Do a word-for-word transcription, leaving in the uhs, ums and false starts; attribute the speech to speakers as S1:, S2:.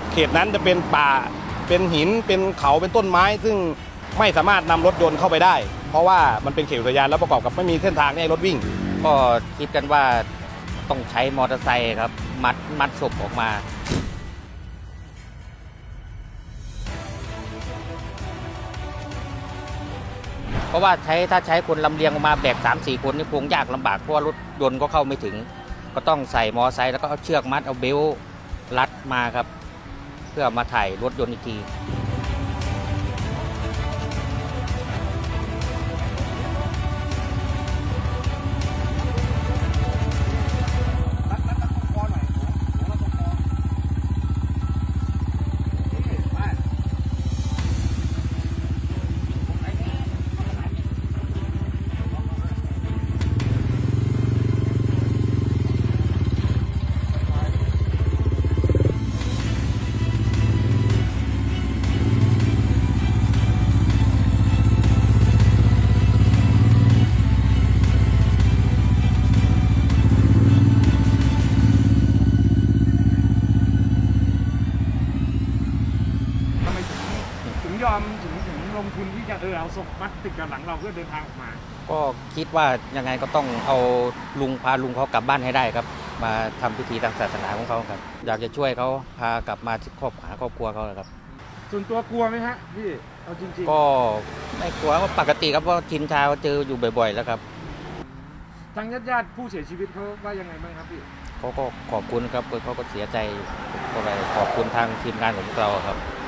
S1: เขตนั้นจะเป็นป่าเป็นหินเป็นเขาเป็นต้นไม้ซึ่งไม่สามารถนำรถยนต์เข้าไปได้เพราะว่ามันเป็นเขตอุทยานแล้วประกอบกับไม่มีเส้นทางให้รถวิ่ง
S2: ก็คิดกันว่าต้องใช้มอเตอร์ไซค์ครับมัดมัดศพออกมาเพราะว่าใช้ถ้าใช้คนลำเลียงออกมาแบกสามสี่คนนี่คงยากลำบากเพราะว่ารถยนต์ก็เข้าไม่ถึงก็ต้องใส่มอเตอร์ไซค์แล้วก็เอาเชือกมัดเอาเบลต์รัดมาครับเพื่อมาถ่ายรถยนต์อีกที
S3: ยอมถึงถึงลงทุนที่จะเออเอาศพมัดติดกับหลังเราเพื่อเดินทางออกมา
S2: ก็คิดว่ายังไงก็ต้องเอาลุงพาลุงเขากลับบ้านให้ได้ครับมาทำพิธีทางศาสนาของเขาครับอยากจะช่วยเขาพากลับมาครอบหาครอบครัวเขาครับ
S3: ส่วนตัวกลัวไหมฮะพี่เอาจริง
S2: ๆก็ไม่กลัวว่าปกติครับเพราะทินชาเจออยู่บ่อยๆแล้วครับ
S3: ทางญาติญาติผู้เสียชีวิตเขาว่ายังไงบ้างครับพี่
S2: เขาก็ขอบคุณครับเขาก็เสียใจก็เลยขอบคุณทางทีมงานของเราครับ